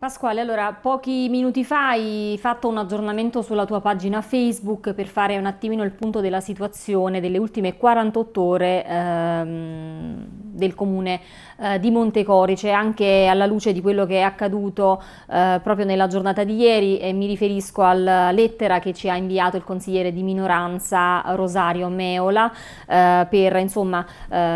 Pasquale, allora, pochi minuti fa hai fatto un aggiornamento sulla tua pagina Facebook per fare un attimino il punto della situazione delle ultime 48 ore del comune di Montecorice, anche alla luce di quello che è accaduto proprio nella giornata di ieri, e mi riferisco alla lettera che ci ha inviato il consigliere di minoranza Rosario Meola per insomma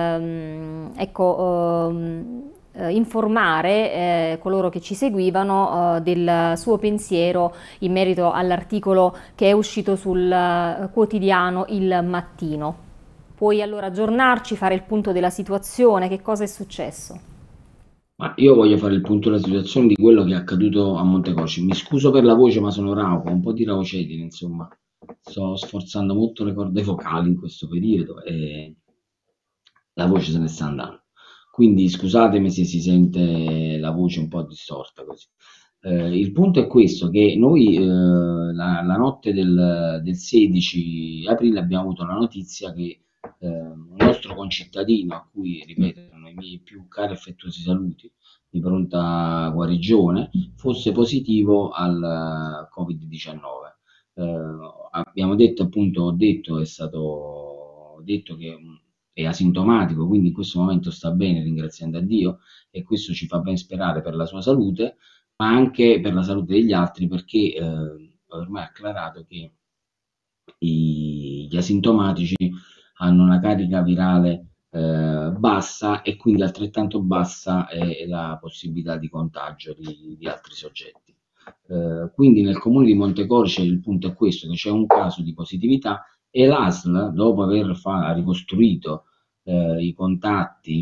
informare coloro che ci seguivano del suo pensiero in merito all'articolo che è uscito sul quotidiano Il Mattino. Puoi allora aggiornarci, fare il punto della situazione, che cosa è successo? Ma io voglio fare il punto della situazione di quello che è accaduto a Montecoci. Mi scuso per la voce, ma sono rauco, un po' di raucedine, insomma. Sto sforzando molto le corde vocali in questo periodo e la voce se ne sta andando. Quindi scusatemi se si sente la voce un po' distorta così. Il punto è questo, che noi la notte del 16 aprile abbiamo avuto la notizia che un nostro concittadino, a cui, ripeto, erano i miei più cari e affettuosi saluti, di pronta guarigione, fosse positivo al Covid-19. Abbiamo detto, appunto, ho detto, è stato detto che è asintomatico, quindi in questo momento sta bene, ringraziando a Dio, e questo ci fa ben sperare per la sua salute, ma anche per la salute degli altri, perché ormai è acclarato che gli asintomatici hanno una carica virale bassa, e quindi altrettanto bassa è la possibilità di contagio di altri soggetti. Quindi nel comune di Montecorice il punto è questo, che c'è un caso di positività, e l'ASL, dopo aver ricostruito i contatti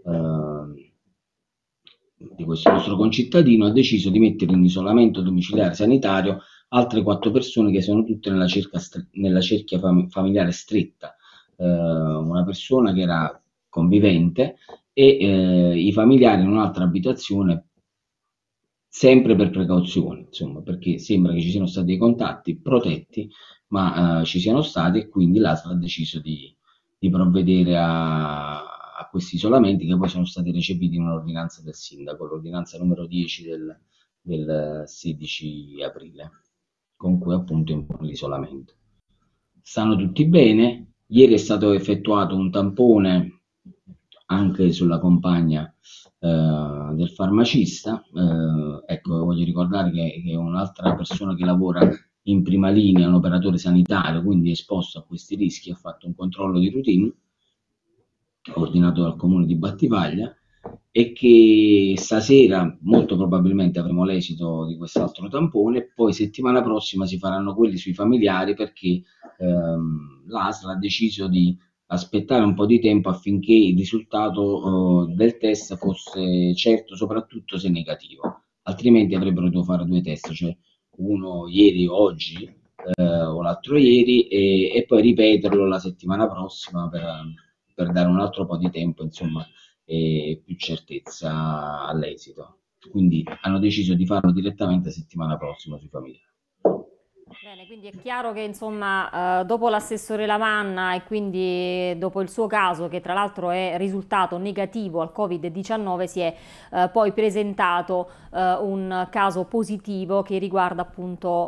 di questo nostro concittadino, ha deciso di mettere in isolamento domiciliare sanitario altre 4 persone che sono tutte nella cerchia familiare stretta. Una persona che era convivente e i familiari in un'altra abitazione, sempre per precauzione, insomma, perché sembra che ci siano stati dei contatti protetti, ma ci siano stati, e quindi l'ASL ha deciso di provvedere a questi isolamenti, che poi sono stati recepiti in un'ordinanza del sindaco, l'ordinanza numero 10 del 16 aprile, con cui appunto impone l'isolamento. Stanno tutti bene. Ieri è stato effettuato un tampone anche sulla compagna del farmacista. Ecco, voglio ricordare che è un'altra persona che lavora in prima linea, un operatore sanitario, quindi esposto a questi rischi, ha fatto un controllo di routine ordinato dal comune di Battivaglia, e che stasera molto probabilmente avremo l'esito di quest'altro tampone, poi settimana prossima si faranno quelli sui familiari, perché l'ASL ha deciso di aspettare un po' di tempo affinché il risultato del test fosse certo, soprattutto se negativo, altrimenti avrebbero dovuto fare 2 test, cioè uno ieri o oggi, o l'altro ieri, e poi ripeterlo la settimana prossima per dare un altro po' di tempo, insomma, e più certezza all'esito. Quindi hanno deciso di farlo direttamente settimana prossima sui familiari. Bene, quindi è chiaro che insomma, dopo l'assessore Lamanna e quindi dopo il suo caso, che tra l'altro è risultato negativo al Covid-19, si è poi presentato un caso positivo che riguarda appunto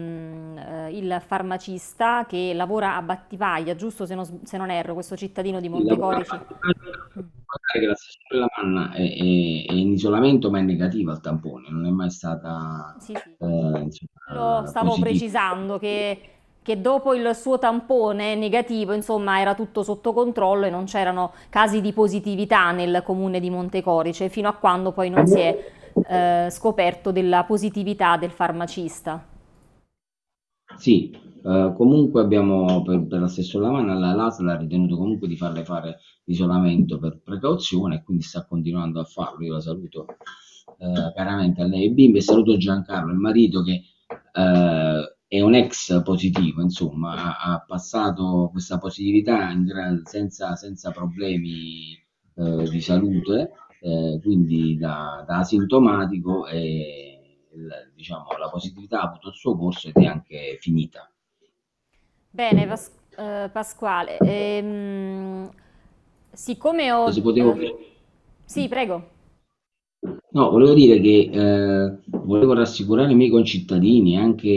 il farmacista che lavora a Battivaglia, giusto se non erro, questo cittadino di Il lavoro Montecorici. fatto, magari che l'assessore Lamanna è in isolamento, ma è negativa al tampone, non è mai stata Sì, sì. Lo insomma, stavo positiva. precisando che dopo il suo tampone negativo, insomma, era tutto sotto controllo e non c'erano casi di positività nel comune di Montecorice, fino a quando poi non si è scoperto della positività del farmacista. Sì, comunque abbiamo per l'assessore Lamanna, l'ASL ha ritenuto comunque di farle fare l'isolamento per precauzione, e quindi sta continuando a farlo. Io la saluto caramente a lei e bimbi, e saluto Giancarlo, il marito, che è un ex positivo, insomma, ha passato questa positività senza problemi di salute, quindi da asintomatico, e diciamo, la positività ha avuto il suo corso ed è anche finita. Bene, Pasquale, siccome Se ho... potevo... sì, prego. No, volevo dire che volevo rassicurare i miei concittadini e anche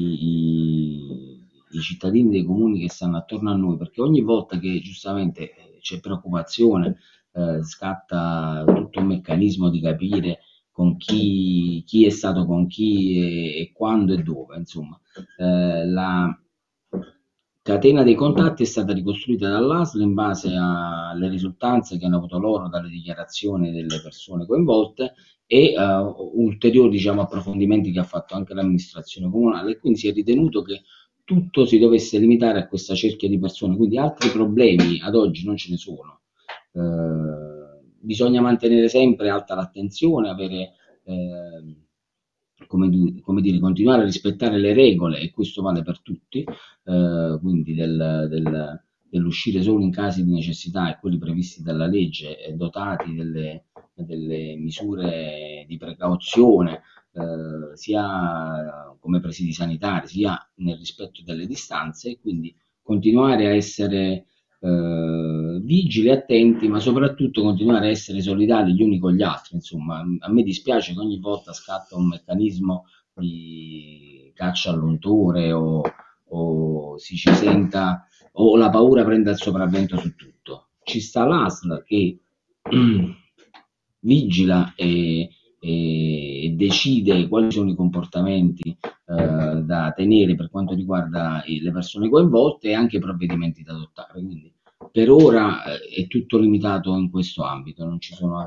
i cittadini dei comuni che stanno attorno a noi, perché ogni volta che giustamente c'è preoccupazione, scatta tutto un meccanismo di capire con chi è stato con chi e quando e dove, insomma. La catena dei contatti è stata ricostruita dall'ASL in base alle risultanze che hanno avuto loro dalle dichiarazioni delle persone coinvolte e ulteriori, diciamo, approfondimenti che ha fatto anche l'amministrazione comunale, e quindi si è ritenuto che tutto si dovesse limitare a questa cerchia di persone, quindi altri problemi ad oggi non ce ne sono. Bisogna mantenere sempre alta l'attenzione, avere come dire, continuare a rispettare le regole, e questo vale per tutti, quindi dell'uscire solo in casi di necessità e quelli previsti dalla legge, dotati delle misure di precauzione, sia come presidi sanitari, sia nel rispetto delle distanze, e quindi continuare a essere vigili, attenti, ma soprattutto continuare a essere solidali gli uni con gli altri. Insomma, a me dispiace che ogni volta scatta un meccanismo di caccia all'untore o si ci senta o la paura prenda il sopravvento su tutto. Ci sta l'ASL che vigila e decide quali sono i comportamenti da tenere per quanto riguarda le persone coinvolte e anche i provvedimenti da adottare. Quindi per ora è tutto limitato in questo ambito, non ci sono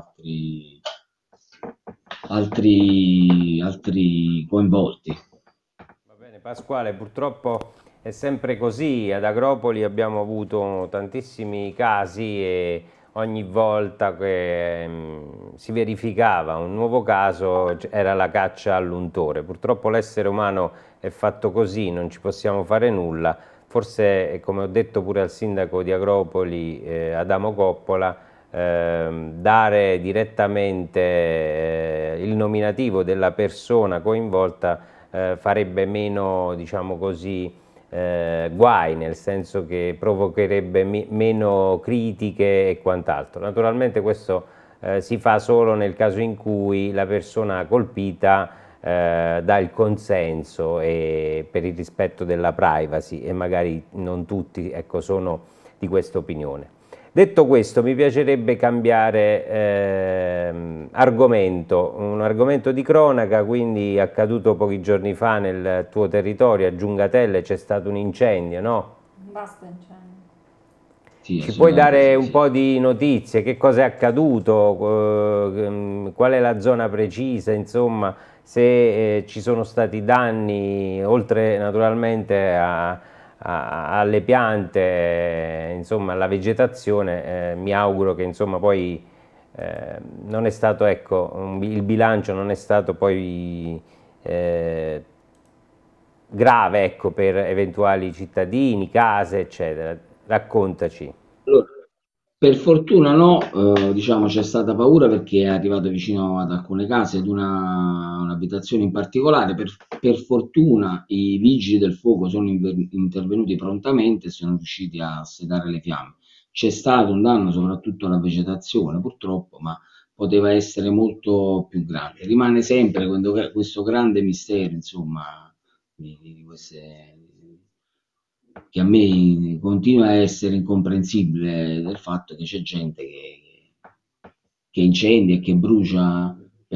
altri coinvolti. Va bene, Pasquale, purtroppo è sempre così. Ad Agropoli abbiamo avuto tantissimi casi e ogni volta che si verificava un nuovo caso era la caccia all'untore. Purtroppo l'essere umano è fatto così, non ci possiamo fare nulla. Forse, come ho detto pure al sindaco di Agropoli, Adamo Coppola, dare direttamente il nominativo della persona coinvolta farebbe meno, diciamo così, guai, nel senso che provocherebbe meno critiche e quant'altro. Naturalmente questo si fa solo nel caso in cui la persona colpita dà il consenso e per il rispetto della privacy, e magari non tutti, ecco, sono di questa opinione. Detto questo, mi piacerebbe cambiare argomento, un argomento di cronaca. Quindi accaduto pochi giorni fa nel tuo territorio, a Giungatelle, c'è stato un incendio, no? Un vasto incendio. Sì, Ci puoi dare un sì. po' di notizie? Che cosa è accaduto? Qual è la zona precisa? Insomma, se ci sono stati danni, oltre naturalmente alle piante, insomma, alla vegetazione, mi auguro che insomma poi non è stato, ecco, il bilancio non è stato poi grave, ecco, per eventuali cittadini, case, eccetera. Raccontaci. Allora, per fortuna no, diciamo c'è stata paura perché è arrivato vicino ad alcune case, ad un'abitazione in particolare. Per fortuna i vigili del fuoco sono intervenuti prontamente e sono riusciti a sedare le fiamme. C'è stato un danno soprattutto alla vegetazione, purtroppo, ma poteva essere molto più grande. Rimane sempre questo grande mistero, insomma, di queste che a me continua a essere incomprensibile, del fatto che c'è gente che incendia e che brucia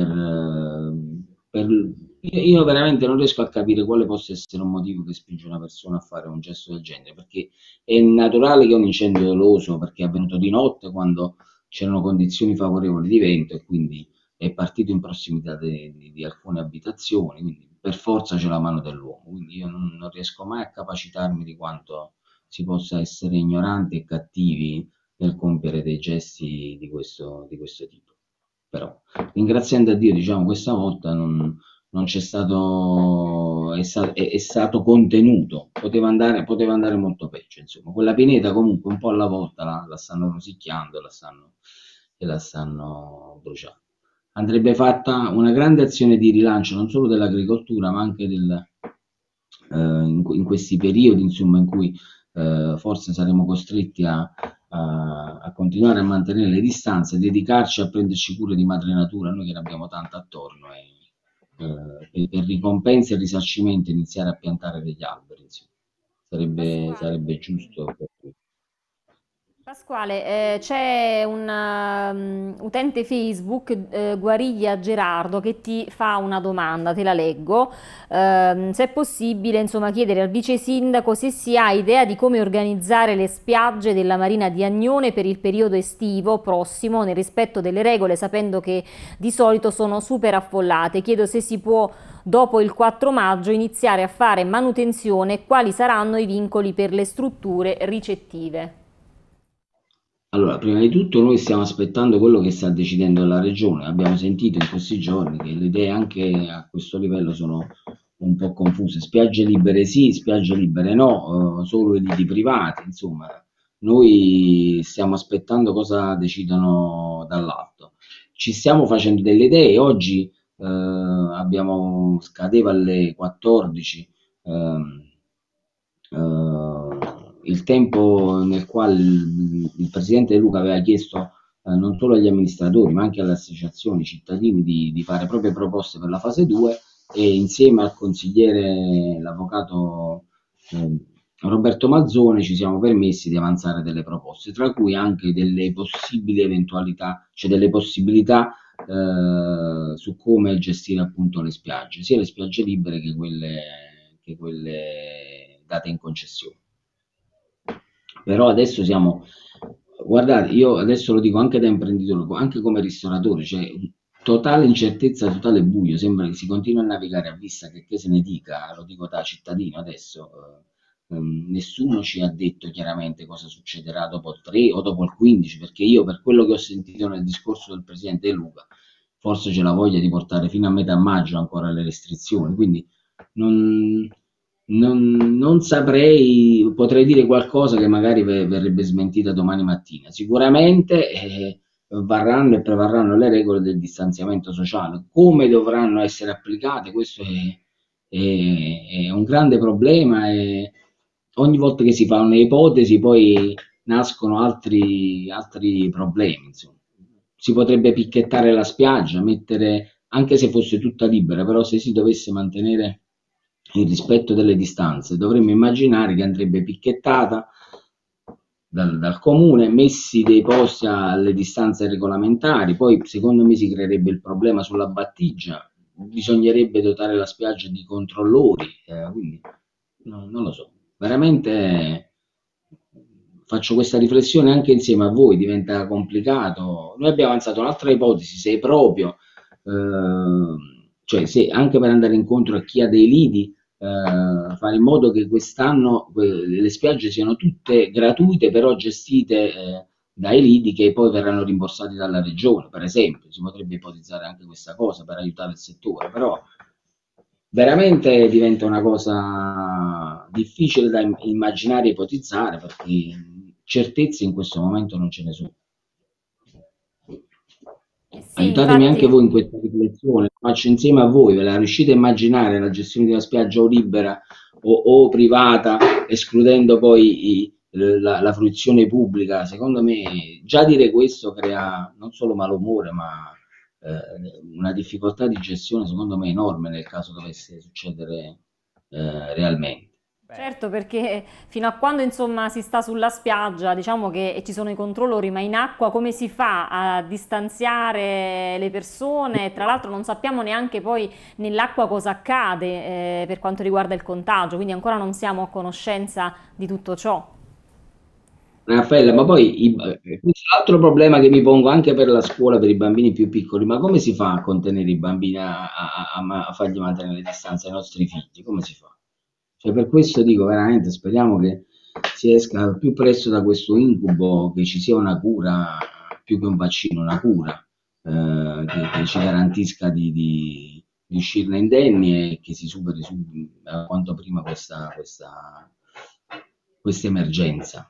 io veramente non riesco a capire quale possa essere un motivo che spinge una persona a fare un gesto del genere, perché è naturale che è un incendio doloso, perché è avvenuto di notte quando c'erano condizioni favorevoli di vento, e quindi è partito in prossimità di alcune abitazioni, quindi per forza c'è la mano dell'uomo. Quindi io non riesco mai a capacitarmi di quanto si possa essere ignoranti e cattivi nel compiere dei gesti di questo tipo. Però, ringraziando a Dio, diciamo, questa volta non c'è stato, è stato contenuto, poteva andare molto peggio, insomma. Quella pineta comunque un po' alla volta la stanno rosicchiando e la stanno bruciando. Andrebbe fatta una grande azione di rilancio non solo dell'agricoltura, ma anche in questi periodi, insomma, in cui forse saremo costretti a continuare a mantenere le distanze, dedicarci a prenderci cura di madre natura, noi che ne abbiamo tanta attorno, per ricompense e risarcimento iniziare a piantare degli alberi, insomma. Pasquale. Sarebbe giusto per tutti. Pasquale, c'è un utente Facebook, Guariglia Gerardo, che ti fa una domanda, te la leggo. Se è possibile, insomma, chiedere al vice sindaco se si ha idea di come organizzare le spiagge della Marina di Agnone per il periodo estivo prossimo, nel rispetto delle regole, sapendo che di solito sono super affollate. Chiedo se si può, dopo il 4 maggio, iniziare a fare manutenzione e quali saranno i vincoli per le strutture ricettive. Allora, prima di tutto noi stiamo aspettando quello che sta decidendo la regione. Abbiamo sentito in questi giorni che le idee anche a questo livello sono un po' confuse. Spiagge libere sì, spiagge libere no, solo i lidi privati, insomma. Noi stiamo aspettando cosa decidono dall'alto. Ci stiamo facendo delle idee. Oggi scadeva alle 14 ehm, il tempo nel quale il presidente De Luca aveva chiesto non solo agli amministratori ma anche alle associazioni cittadini di fare proprie proposte per la fase 2 e insieme al consigliere, l'avvocato Roberto Mazzone ci siamo permessi di avanzare delle proposte, tra cui anche delle possibili eventualità, cioè delle possibilità su come gestire appunto le spiagge, sia le spiagge libere che quelle date in concessione. Però adesso siamo, guardate, io adesso lo dico anche da imprenditore, anche come ristoratore, cioè totale incertezza, totale buio, sembra che si continui a navigare a vista, che se ne dica, lo dico da cittadino adesso, nessuno ci ha detto chiaramente cosa succederà dopo il 3 o dopo il 15, perché io per quello che ho sentito nel discorso del presidente De Luca, forse c'è la voglia di portare fino a metà maggio ancora le restrizioni, quindi non, non saprei, potrei dire qualcosa che magari verrebbe smentita domani mattina. Sicuramente varranno e prevarranno le regole del distanziamento sociale. Come dovranno essere applicate? Questo è un grande problema e ogni volta che si fa un'ipotesi poi nascono altri problemi. Insomma. Si potrebbe picchettare la spiaggia, mettere, anche se fosse tutta libera, però se si dovesse mantenere il rispetto delle distanze, dovremmo immaginare che andrebbe picchettata dal comune, messi dei posti alle distanze regolamentari, poi secondo me si creerebbe il problema sulla battigia, bisognerebbe dotare la spiaggia di controllori, quindi non lo so, veramente faccio questa riflessione anche insieme a voi, diventa complicato. Noi abbiamo avanzato un'altra ipotesi, se proprio, cioè se anche per andare incontro a chi ha dei lidi, fare in modo che quest'anno le spiagge siano tutte gratuite, però gestite dai lidi che poi verranno rimborsati dalla regione, per esempio. Si potrebbe ipotizzare anche questa cosa per aiutare il settore, però veramente diventa una cosa difficile da immaginare e ipotizzare perché certezze in questo momento non ce ne sono. Sì, Aiutatemi anche infatti. voi in questa riflessione, faccio insieme a voi, ve la riuscite a immaginare la gestione di una spiaggia o libera o privata, escludendo poi la fruizione pubblica? Secondo me già dire questo crea non solo malumore, ma una difficoltà di gestione secondo me enorme nel caso dovesse succedere realmente. Beh, Certo, perché fino a quando insomma si sta sulla spiaggia, diciamo che ci sono i controllori, ma in acqua come si fa a distanziare le persone? Tra l'altro non sappiamo neanche poi nell'acqua cosa accade per quanto riguarda il contagio, quindi ancora non siamo a conoscenza di tutto ciò. Raffaella, ma poi questo è l'altro problema che mi pongo anche per la scuola, per i bambini più piccoli, ma come si fa a contenere i bambini, a fargli mantenere le distanze ai nostri figli? Come si fa? Cioè, per questo dico veramente, speriamo che si esca al più presto da questo incubo, che ci sia una cura, più che un vaccino, una cura, che ci garantisca di uscirne indenni e che si superi quanto prima questa emergenza.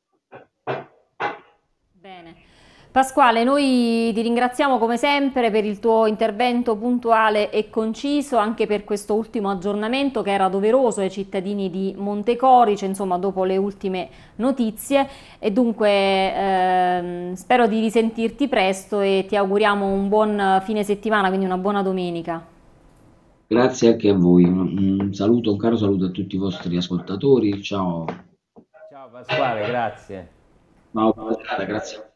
Bene. Pasquale, noi ti ringraziamo come sempre per il tuo intervento puntuale e conciso, anche per questo ultimo aggiornamento che era doveroso ai cittadini di Montecorice, insomma, dopo le ultime notizie. E dunque spero di risentirti presto e ti auguriamo un buon fine settimana, quindi una buona domenica. Grazie anche a voi. Un saluto, un caro saluto a tutti i vostri ascoltatori. Ciao. Ciao Pasquale, grazie. Ciao, buona serata, grazie.